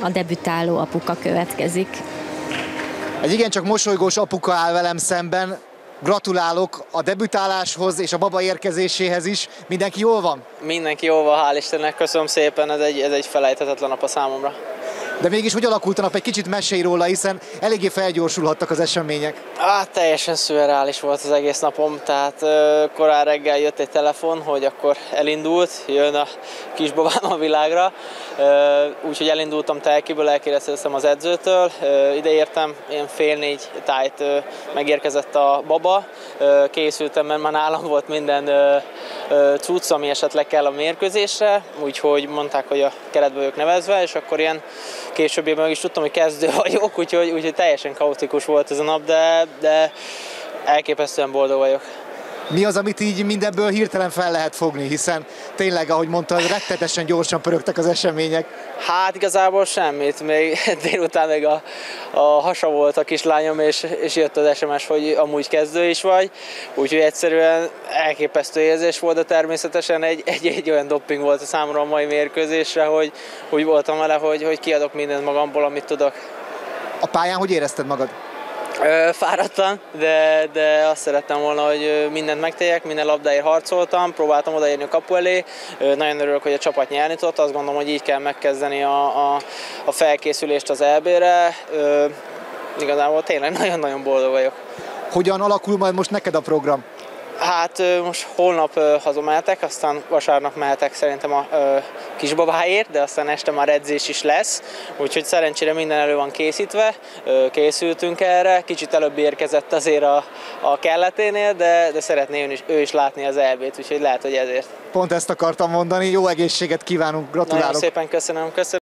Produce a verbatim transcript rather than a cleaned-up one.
a debütáló apuka következik. Egy igencsak mosolygós apuka áll velem szemben. Gratulálok a debütáláshoz és a baba érkezéséhez is. Mindenki jól van? Mindenki jól van, hál' Istennek, köszönöm szépen, ez egy, ez egy felejthetetlen nap a számomra. De mégis hogy alakult a nap? Egy kicsit mesélj róla, hiszen eléggé felgyorsulhattak az események. Hát teljesen szürreális volt az egész napom, tehát uh, korán reggel jött egy telefon, hogy akkor elindult, jön a kisbabám a világra, uh, úgyhogy elindultam Telkiből, elkérdeztem az edzőtől, uh, ide értem, ilyen fél négy tájt uh, megérkezett a baba, uh, készültem, mert már nálam volt minden uh, uh, cucc, ami esetleg kell a mérkőzésre, úgyhogy mondták, hogy a keretbe vagyok nevezve, és akkor ilyen később meg is tudtam, hogy kezdő vagyok, úgyhogy, úgyhogy teljesen kaotikus volt ez a nap, de, de elképesztően boldog vagyok. Mi az, amit így mindebből hirtelen fel lehet fogni, hiszen tényleg, ahogy mondtad, rettetesen gyorsan pörögtek az események. Hát igazából semmit, még délután még a, a hasa volt a kislányom, és, és jött az es em es, hogy amúgy kezdő is vagy, úgyhogy egyszerűen elképesztő érzés volt, de természetesen egy, egy, egy olyan dopping volt a számomra a mai mérkőzésre, hogy úgy voltam vele, hogy, hogy kiadok mindent magamból, amit tudok. A pályán hogy érezted magad? Fáradtam, de, de azt szerettem volna, hogy mindent megtegyek, minden labdáért harcoltam, próbáltam odaérni a kapu elé. Nagyon örülök, hogy a csapat nyerni tudott, azt gondolom, hogy így kell megkezdeni a, a, a felkészülést az é bé-re. Igazából tényleg nagyon-nagyon boldog vagyok. Hogyan alakul majd most neked a program? Hát most holnap hazamehetek, aztán vasárnap mehetek szerintem a kisbabáért, de aztán este már edzés is lesz, úgyhogy szerencsére minden elő van készítve, készültünk erre, kicsit előbb érkezett azért a, a kelleténél, de, de szeretné ő is, ő is látni az é bét, úgyhogy lehet, hogy ezért. Pont ezt akartam mondani, jó egészséget kívánunk, gratulálok! Nagyon szépen köszönöm, köszönöm.